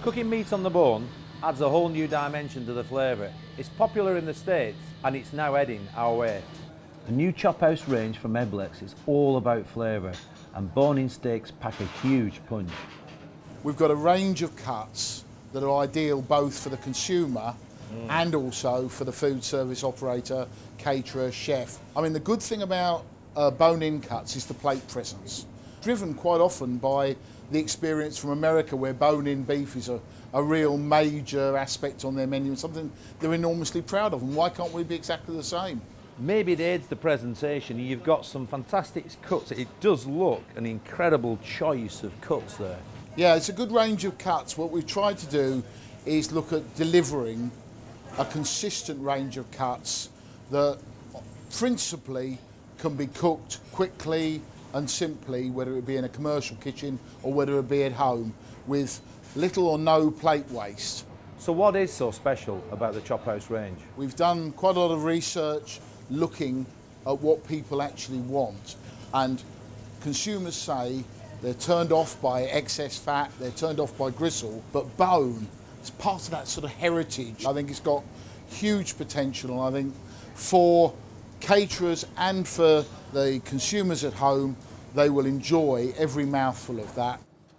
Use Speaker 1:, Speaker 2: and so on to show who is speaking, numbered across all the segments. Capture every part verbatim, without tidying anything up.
Speaker 1: Cooking meat on the bone adds a whole new dimension to the flavour. It's popular in the States and it's now heading our way. The new chop house range from EBLEX is all about flavour, and bone-in steaks pack a huge punch.
Speaker 2: We've got a range of cuts that are ideal both for the consumer mm. and also for the food service operator, caterer, chef. I mean, the good thing about uh, bone-in cuts is the plate presence. Driven quite often by the experience from America, where bone-in beef is a, a real major aspect on their menu and something they're enormously proud of. And why can't we be exactly the same?
Speaker 1: Maybe it aids the presentation. You've got some fantastic cuts. It does look an incredible choice of cuts there.
Speaker 2: Yeah, it's a good range of cuts. What we've tried to do is look at delivering a consistent range of cuts that principally can be cooked quickly and simply, whether it be in a commercial kitchen or whether it be at home, with little or no plate waste.
Speaker 1: So what is so special about the Chop House range?
Speaker 2: We've done quite a lot of research looking at what people actually want, and consumers say they're turned off by excess fat, they're turned off by gristle, but bone is part of that sort of heritage. I think it's got huge potential, and I think for caterers and for the consumers at home, they will enjoy every mouthful of that.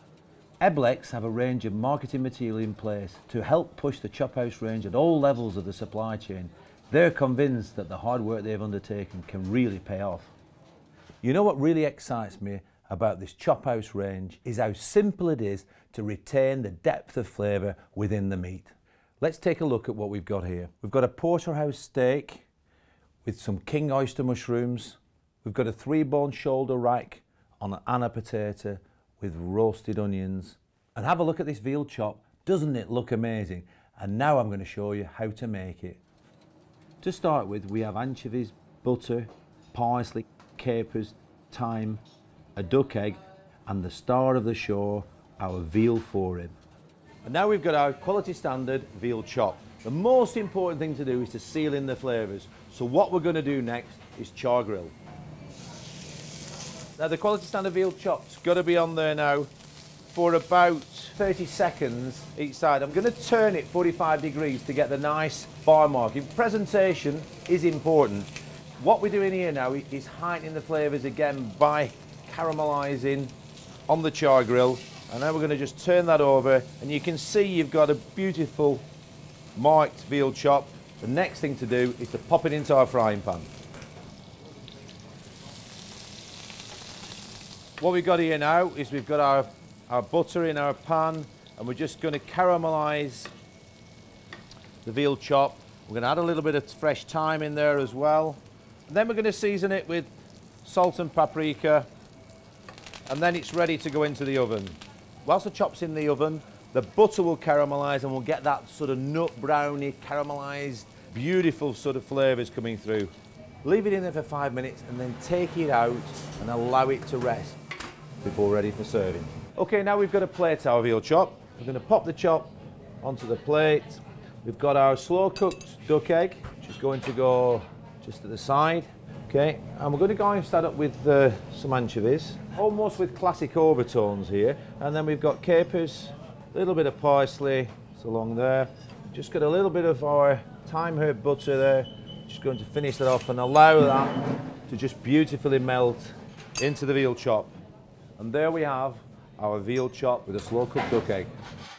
Speaker 1: EBLEX have a range of marketing material in place to help push the Chop House range at all levels of the supply chain. They're convinced that the hard work they've undertaken can really pay off. You know what really excites me about this Chop House range is how simple it is to retain the depth of flavour within the meat. Let's take a look at what we've got here. We've got a porterhouse steak with some king oyster mushrooms. We've got a three bone shoulder rack on an Anna potato with roasted onions. And have a look at this veal chop. Doesn't it look amazing? And now I'm going to show you how to make it. To start with, we have anchovies, butter, parsley, capers, thyme, a duck egg, and the star of the show, our veal forerib. And now we've got our quality standard veal chop. The most important thing to do is to seal in the flavours. So what we're going to do next is char grill. Now the quality standard veal chop's got to be on there now for about thirty seconds each side. I'm going to turn it forty-five degrees to get the nice bar marking. Presentation is important. What we're doing here now is heightening the flavours again by caramelising on the char grill. And now we're going to just turn that over, and you can see you've got a beautiful marked veal chop. The next thing to do is to pop it into our frying pan. What we've got here now is we've got our, our butter in our pan, and we're just going to caramelise the veal chop. We're going to add a little bit of fresh thyme in there as well. And then we're going to season it with salt and paprika, and then it's ready to go into the oven. Whilst the chop's in the oven, the butter will caramelise, and we'll get that sort of nut brownie, caramelised, beautiful sort of flavours coming through. Leave it in there for five minutes and then take it out and allow it to rest before ready for serving. Okay, now we've got a plate our veal chop. We're going to pop the chop onto the plate. We've got our slow cooked duck egg, which is going to go just at the side. Okay, and we're going to go and start up with uh, some anchovies, almost with classic overtones here. And then we've got capers, a little bit of parsley, it's along there. Just got a little bit of our thyme herb butter there. Just going to finish that off and allow that to just beautifully melt into the veal chop. And there we have our veal chop with a slow cooked duck egg.